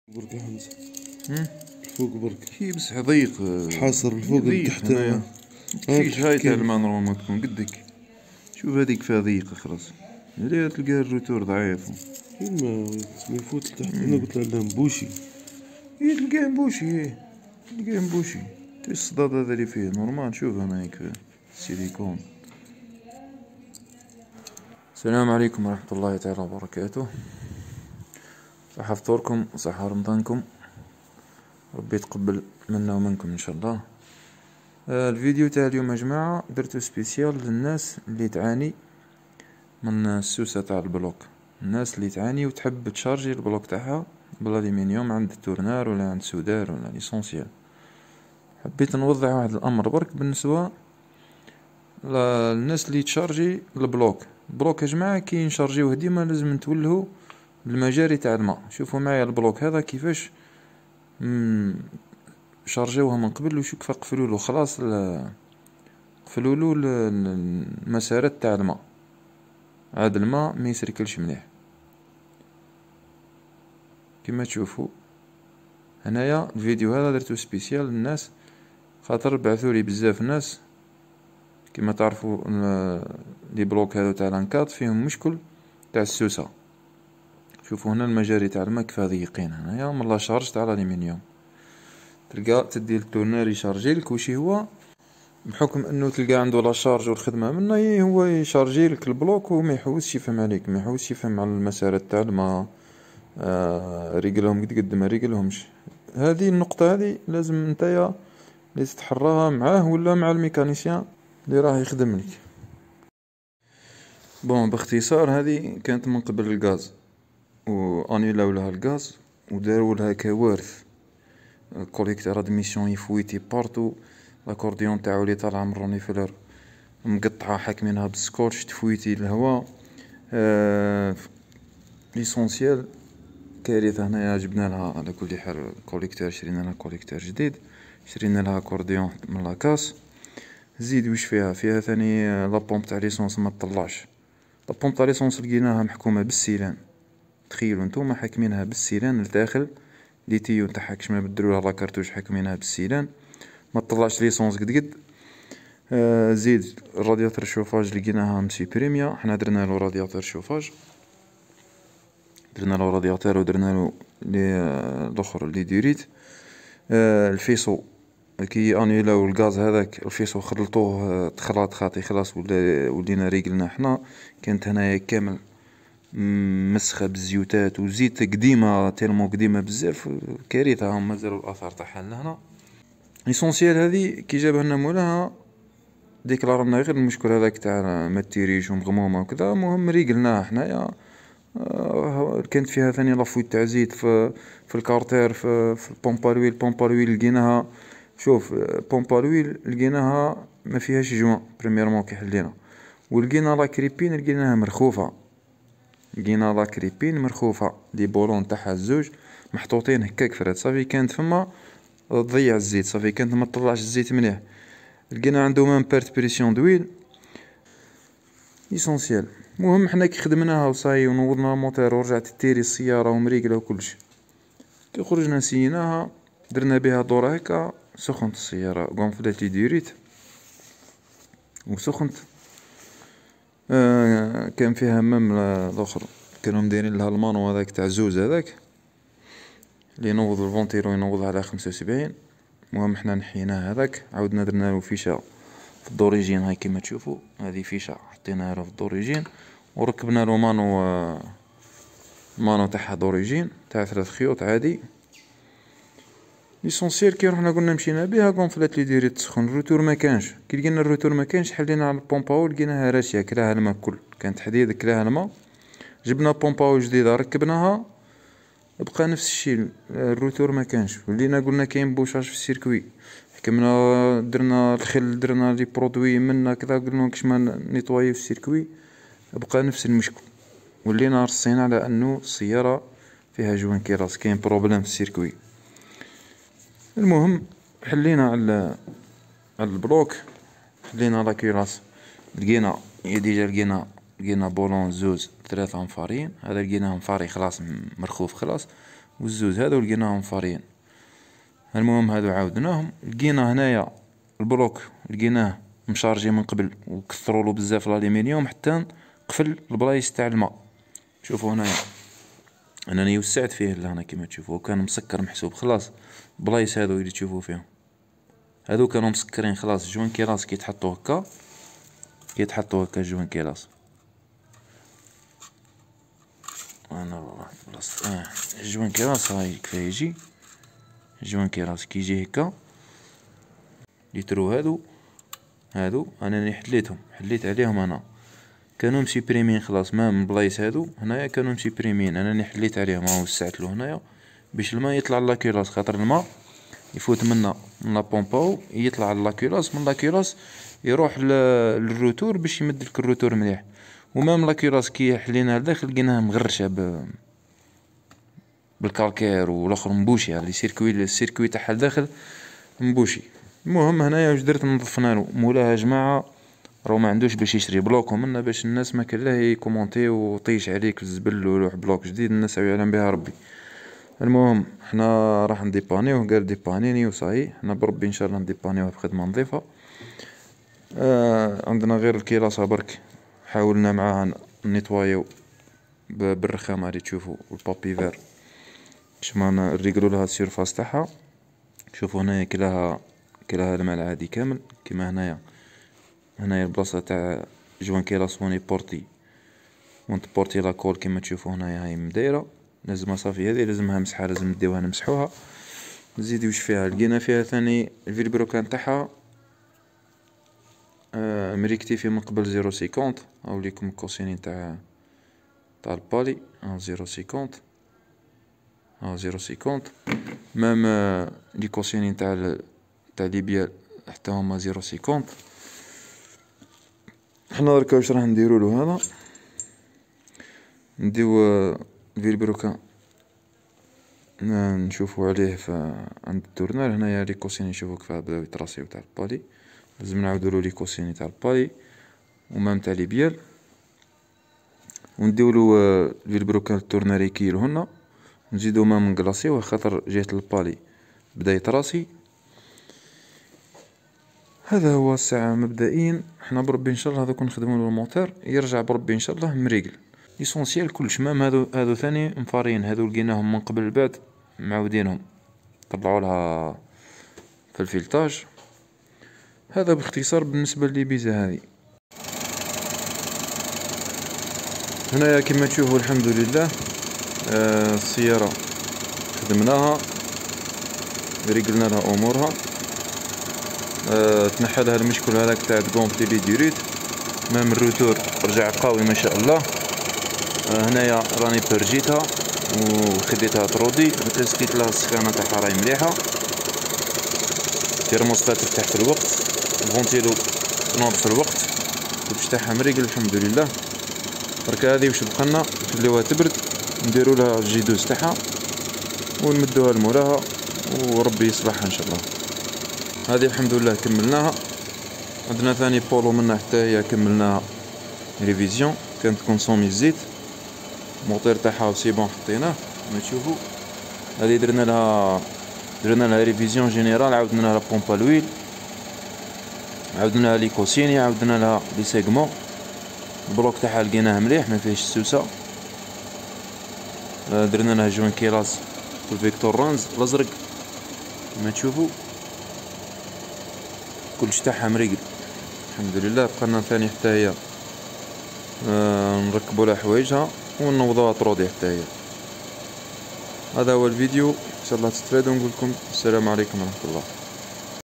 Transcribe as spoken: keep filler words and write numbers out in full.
برك يا حمزة. هم؟ الفوق برك هي بصح ضيق. حاصر الفوق ضيق تحت. هنايا. متمشيش هاي تاع الماء نورمالمون تكون قدك. شوف هذيك فيها ضيقة خلاص. هذه تلقى الروتور ضعيف. ما ما يفوت لتحت. انا قلت له لا مبوشي. هي تلقاه مبوشي. هي تلقاه مبوشي. تي الصداد هذا اللي فيه نورمال. شوف هناك السيليكون. السلام عليكم ورحمة الله تعالى وبركاته. صحة فطوركم وصحة رمضانكم، ربي يتقبل منا ومنكم ان شاء الله. آه الفيديو تاع اليوم يا جماعة درتو سبيسيال للناس اللي تعاني من السوسة تاع البلوك، الناس اللي تعاني وتحب تشارجي البلوك تاعها بالالومنيوم عند التورنار ولا عند سودار ولا ليسونسيال. حبيت نوضح واحد الامر برك بالنسبة للناس اللي تشارجي البلوك. البلوك يا جماعة كي نشارجيوه ديما لازم نتولهو المجاري تاع الماء. شوفوا معايا البلوك هذا كيفاش شارجيوها من قبل وشو كيف قفلولو خلاص قفلولو المسارات تاع الماء، عاد الماء ما يسركلش مليح. كما تشوفوا هنايا الفيديو هذا درتو سبيسيال للناس خاطر بعثولي بزاف ناس كما تعرفوا لي بلوك هذو تاع لانكات فيهم مشكل تاع السوسة. شوفوا هنا المجاري تاع الماء كيف ضيقين. هنايا من لا شارج تاع الالومنيوم تلقى تدي التورنار يشارجيلك وشي هو بحكم انه تلقى عنده لا شارج والخدمه منه هو يشارجيلك البلوك وما يحوسش يفهم عليك، ما يحوسش يفهم على المسارات تاع الماء. آه ريقلهم قد قد ما ريقلهمش. هذه النقطه هذه لازم نتايا اللي تتحراها معاه ولا مع الميكانيسيان اللي راه يخدم لك. بون باختصار هذه كانت من قبل الغاز وانيلاو لها الغاز وداروا لها كوارث. كوليكتور ادميسيون يفويتي بارتو، لاكورديون تاعو اللي طالعه من رونيفلر مقطعه حاكمينها بالسكوتش تفويتي الهواء. آه ليسونسيال كارثه. هنايا جبنا لها على كل حال كوليكتور، شرينا لها كوليكتور جديد، شرينا لها كورديون من لاكاس. زيد واش فيها فيها ثاني لا بومب تاع ليسونس ما تطلعش. لا بومب تاع ليسونس لقيناها محكومه بالسيلان. تخيلوا نتوما حاكمينها بالسيلان لداخل لي تيو تاعها كش ما بدلولها لا كارتوش حاكمينها بالسيلان ما تطلعش ليسونس قد قد. آه زيد رادياتور الشوفاج لقيناها مسيبريميا. حنا درنا له رادياتور شوفاج، درنا له رادياتور ودرنا له لي الاخر لي ديريت. آه الفيسو كي انيلاو الغاز هذاك الفيسو خلطوه تخلط خاطي خلاص ولا ولينا ريقلنا حنا. كانت هنايا كامل مسخه بالزيوتات وزيت قديمه تيرمو قديمه بزاف كارثه. هم مازالوا الاثار تاعها لهنا. ليسونسيال هذه كي جابها لنا مولاها ديكلارنا غير المشكل هذاك تاع ما تيريش ومغمومه وكذا. المهم ريقلناها حنايا. آه كانت فيها ثاني لافويت تاع زيت في في الكارتير في, في البومبالويل. البومبالويل لقيناها شوف بومبالويل لقيناها ما فيهاش جوان بريميرمون كي حلينا. ولقينا لا كريبين لقيناها مرخوفه. لقينا لا كريبين مرخوفه لي بولون تاعها الزوج محطوطين هكاك فرات صافي كانت فما تضيع الزيت صافي كانت ما تطلعش الزيت مليح. لقينا عنده مام بيرت بريسيون دويل ايسونسيال. المهم حنا كي خدمناها وصاي ونوضنا الموتور ورجعت تيري السياره ومريقله وكلشي كي خرجنا نسيناها درنا بها دورة هكا سخنت السياره غونفلات لي ديريت وسخنت. آه كان فيها مام الاخر كانوا مديرين لها المانو هذاك تاع زوز هذاك اللي ينوض الفونتيرو ينوض على خمسة وسبعين. المهم حنا نحيناه هذاك عاودنا درنا له فيشه في الدوريجين هاي كيما تشوفوا هذه فيشه حطيناها له في الدوريجين وركبنا له مانو مانو تاعها دوريجين تاع ثلاث خيوط عادي. ليسونسيال كي رحنا قلنا مشينا بها قنفلات لي ديريت تسخن. الروتور ما كانش. كي لقينا الروتور ما كانش حلينا على البومباو لقيناها راسيه كلاها الماء كل كانت حديد كلاها الماء. جبنا بومباو جديده ركبناها بقى نفس الشيء الروتور ما كانش. ولينا قلنا كاين بوشاج في السيركوي حكمنا درنا الخل درنا لي برودوي منا كذا قلنا كش ما نيطوايو في السيركوي بقى نفس المشكل. ولينا رصينا على انه السياره فيها جوان كيراس كاين بروبليم في السيركوي. المهم حلينا على على البلوك حلينا لا كيراس لقينا ديجا لقينا لقينا بولون زوز ثلاثة مفارين. هذا لقيناه مفاري خلاص مرخوف خلاص. والزوز هذو لقيناهم فارين. المهم هذو عاودناهم، لقينا هنايا البلوك لقيناه مشارجي من قبل وكثروا له بزاف الالومنيوم حتى قفل البلايص تاع الماء. شوفوا هنايا انني وسعت فيه لهنا كما تشوفوا، كان مسكر محسوب خلاص. بلايص هذو اللي تشوفوا فيهم هذو كانوا مسكرين خلاص. جوان كيلاس كي تحطوا هكا كي تحطوا هكا جوان كيلاس انا والله بلاص اه جوان كيلاس هاي كفايه يجي. جوان كيلاس كي يجي هكا ليترو هادو هادو انا حليتهم حليت عليهم. انا كانوا مسيبريمين خلاص، ما من بلايص هادو هنايا كانوا مسيبريمين، انا حليت عليهم. ها وسعت له هنايا باش الماء يطلع لاكيلاس، خاطر الماء يفوت منا من لابومباو يطلع لاكيلاس، من لاكيلاس يروح للروتور باش يمد لك الروتور مليح. ومام لاكيلاس كي حلينا لداخل لقيناها مغرشه ب بالكالكير والاخر مبوشي، يعني السيركوي السيركوي تاعها لداخل مبوشي. المهم هنايا واش درت نظفنا له. مولاها جماعه راهو ما عندوش باش يشري بلوك منا باش الناس ما كان لا يكومونتي وطيش عليك الزبل ويروح بلوك جديد الناس يعلم بها ربي. المهم حنا راح نديبانيوه، قال ديبانيني وصاي. حنا بربي ان شاء الله نديبانيوه بخدمه نظيفه. آه عندنا غير الكيلاصه برك حاولنا معاها نيطوايو بالرخام اللي تشوفوا والبابي فير باش ما نريقلو لها السيرفاس تاعها. شوفوا هنايا كلاها كلاها الماء العادي كامل كيما هنايا. هنايا البلاصه تاع جوان كيلاس واني بورتي وانت بورتي لاكول كيما تشوفوا هنايا هاي مدايره. لازم صافي هذه لازمها مسحه، لازم نديوها نمسحوها. نزيد واش فيها لقينا فيها ثاني الفيلبروكان تاعها آه مريكتيفي من قبل زيرو سيكونت. او ليكم الكوسينين تاع تاع البالي ها زيرو سيكونت ها زيرو سيكونت. مام آه لي كوسينين تاع تاع ليبيا حتى هما زيرو سيكونت. حنا دركا واش راح نديرو له هذا نديو آه الفيلبروكان نشوفوا عليه في عند التورنال. هنايا لي كوسيني نشوفوا كيف بداو يتراسيو تاع البالي، لازم نعاودولو لي كوسيني تاع البالي ومام تاع لي بيال ونديولو الفيلبروكان التورنالي كيلهن نزيدو مام نكلاصيوه خاطر جهة البالي بدا يتراسي. هذا هو الساعة مبدئيا. حنا بربي ان شاء الله هذوك نخدمو الموتور يرجع بربي ان شاء الله مريقل ليسونسيال كلش. مام هذو هذو ثاني مفارين، هذو لقيناهم من قبل البعد معودينهم طلعوا لها في الفيلتاج. هذا باختصار بالنسبه للبيزا هذه. هنايا كما تشوفوا الحمد لله آه السياره خدمناها ريقلنا لها امورها. آه تنحى لها المشكل هذاك تاع الكونتي لي ديريت. مام الروتور رجع قوي ما شاء الله. آه هنايا راني برجيتها وخديتها ترودي وتسقيت لها السخانه تاعها راهي مليحه. تيرموستات تفتح في الوقت، الفونتيلو تنوض في الوقت، الكبش تاعها مريقل الحمد لله. درك هذه واش بقالنا نخليوها تبرد نديرو لها الجيدوز تاعها ونمدوها لموراها وربي يصلحها ان شاء الله. هذه الحمد لله كملناها. عندنا ثاني بولو منها حتى هي كملناها ريفيزيون، كانت كونسومي الزيت. الموتور تاعها سي بون حطيناه كما تشوفوا. هذه درنا لها درنا لها ريفيزيون جينيرال، عاودنا لها بومبا لويل، عاودنا لها لي كوسيني، عاودنا لها لي سيغمون. البلوك تاعها لقيناه مليح ما فيهش السوسه. درنا لها جوان كيلاس والفيكتور رانز الازرق كما تشوفوا. كلش تاعها مريقل الحمد لله. بقالنا ثاني حتى هي آه نركبوا لها حوايجها ونوضوها ترودي حتى هي. هذا هو الفيديو ان شاء الله تستفادوا. نقول لكم السلام عليكم ورحمه الله.